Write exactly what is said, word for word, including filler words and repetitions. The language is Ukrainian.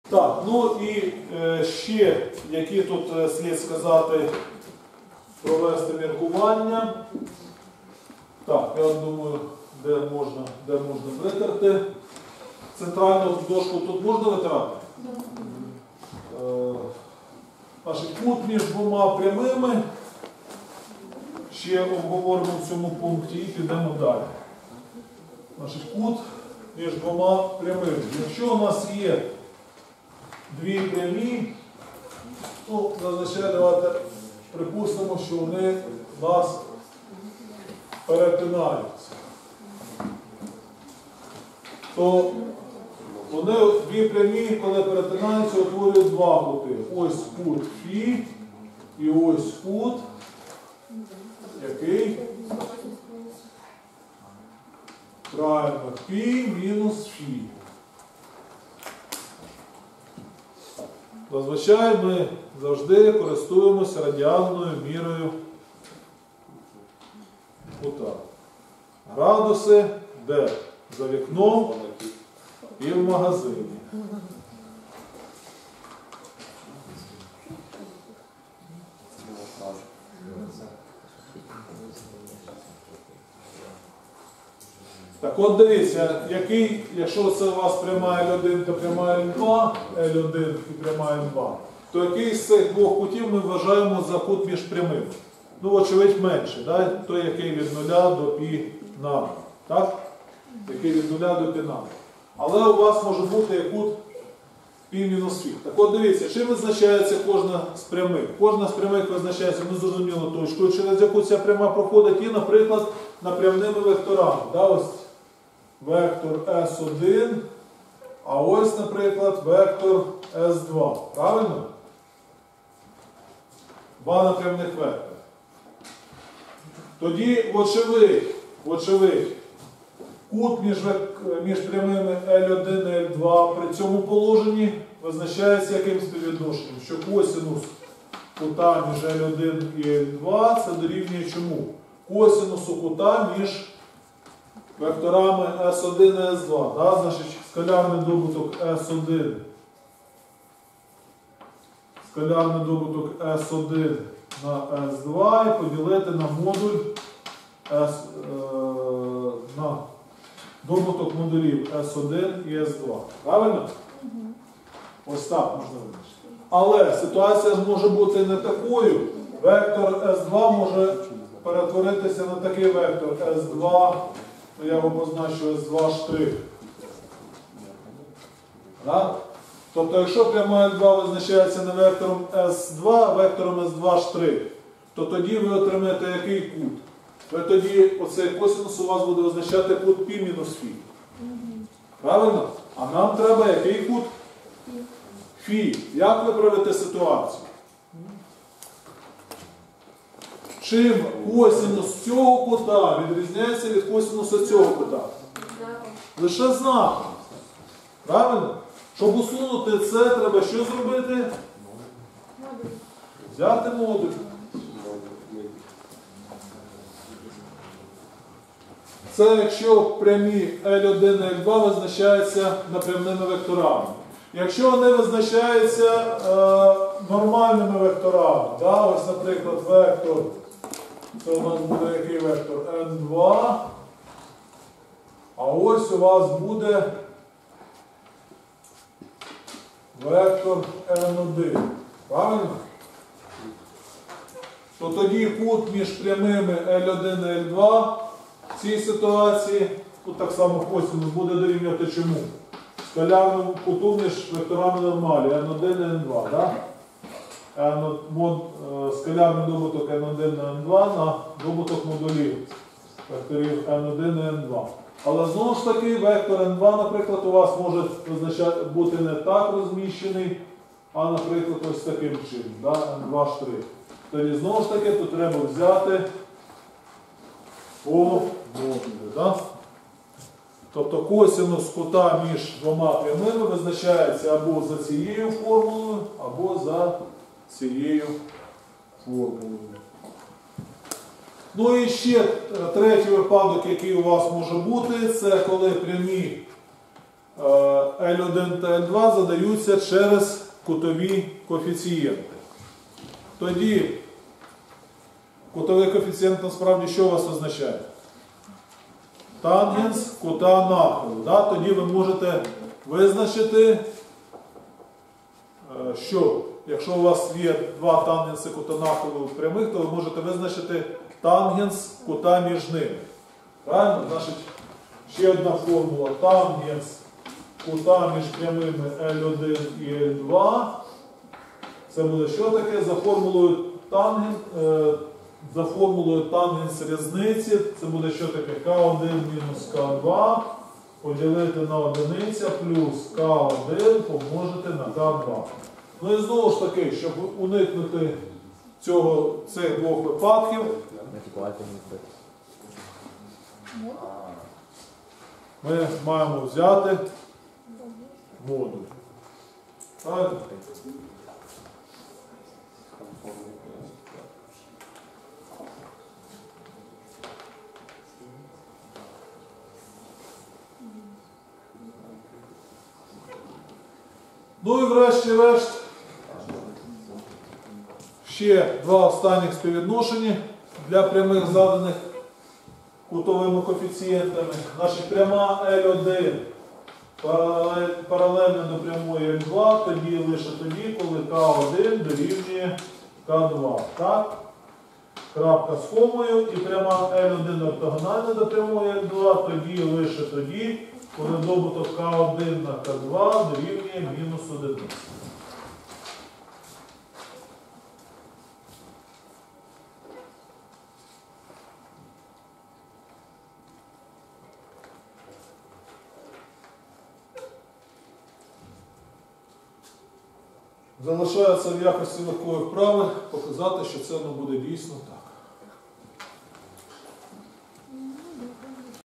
Так, ну і е, ще, які тут е, слід сказати, провести міркування. Так, я думаю, де можна, де можна витерти. Центральну дошку тут можна витирати? Е, Значить, кут між двома прямими. Ще обговоримо в цьому пункті і підемо далі. Значить, кут між двома прямими. Якщо у нас є дві прямі, ну, зазвичай давайте припустимо, що вони у нас перетинаються. То вони дві прямі, коли перетинаються, утворюють два кути. Ось кут Фі і ось кут, який? Правильно, Пі мінус Фі. Зазвичай ми завжди користуємося радіальною мірою кута. Градуси де? За вікном і в магазині. Так от дивіться, який, якщо це у вас пряма Л один, то пряма Л два, Л один і пряма Л два, то який з цих двох кутів ми вважаємо за кут між прямими? Ну, очевидь, менше, да? Той, який від нуля до пі на, так? Який від нуля до пі на. Але у вас може бути кут пі мінус фі. Так от дивіться, чим визначається кожна з прямих? Кожна з прямих визначається незрозумілою точкою, через яку ця пряма проходить, і, наприклад, напрямними векторами. Да? Ось вектор С один, а ось, наприклад, вектор С два. Правильно? Два напрямних вектори. Тоді, вочевидь, вочевидь, кут між, між прямими Л один і Л два при цьому положенні визначається яким співвідношенням? Що косинус кута між Л один і Л два це дорівнює чому? Косинусу кута між векторами С один і С два. Да? Значить, скалярний добуток С один. Скалярний добуток С один на С два і поділити на модуль S, е, на добуток модулів С один і С два. Правильно? Угу. Ось так можна визначити. Але ситуація може бути не такою. Вектор С два може перетворитися на такий вектор С два, то я його позначу С два штрих. Да? Тобто, якщо пряма Л два визначається не вектором С два, а вектором С два штрих, то тоді ви отримаєте який кут? Ви тоді, оцей косинус у вас буде означати кут пі мінус фі. Правильно? А нам треба який кут? Фі. Як виправити ситуацію? Чим косинус цього кута відрізняється від косинуса цього кута? Лише знаком. Правильно? Щоб усунути це, треба що зробити? Взяти модуль. Це якщо прямі Л один і Л два визначаються напрямними векторами. Якщо вони визначаються е, нормальними векторами, да, ось, наприклад, вектор, це у нас буде який вектор? Н два, а ось у вас буде вектор Н один. Правильно? То тоді кут між прямими Л один і Л два в цій ситуації, тут так само косинус буде дорівнювати чому? Скалярному куту між векторами нормалі Н один і Н два. Да? Скалярний добуток Н один на Н два на добуток модулів векторів Н один і Н два. Але знову ж таки вектор Н два, наприклад, у вас може бути не так розміщений, а, наприклад, ось таким чином. Да? Н два штрих. Тоді знову ж таки тут треба взяти по модулю. Да? Тобто косинус кута між двома прямими визначається або за цією формулою, або за цією формулою. Ну і ще третій випадок, який у вас може бути, це коли прямі L один та L два задаються через кутові коефіцієнти. Тоді кутовий коефіцієнт насправді що у вас означає? Тангенс кута нахилу. Да? Тоді ви можете визначити, що якщо у вас є два тангенси кута нахилу прямих, то ви можете визначити тангенс кута між ними. Правильно? Значить, ще одна формула. Тангенс кута між прямими L один і L два. Це буде що таке? За формулою тангенс, е, за формулою тангенс різниці. Це буде що таке? К один мінус К два поділити на одиниця плюс К один помножити на К два. Ну і знову ж таки, щоб уникнути цього, цих двох випадків, ми маємо взяти модуль. Так? Ну і врешті-решт ще два останніх співвідношення для прямих заданих кутовими коефіцієнтами. Значить, пряма L один паралельно до прямої L два, тоді лише тоді, коли К один дорівнює К два. Так? Крапка з комою. І пряма L один ортогональна до прямої L два, тоді лише тоді, коли добуток К один на К два дорівнює мінус одиниці. Залишається в якості легкої вправи показати, що це воно буде дійсно так.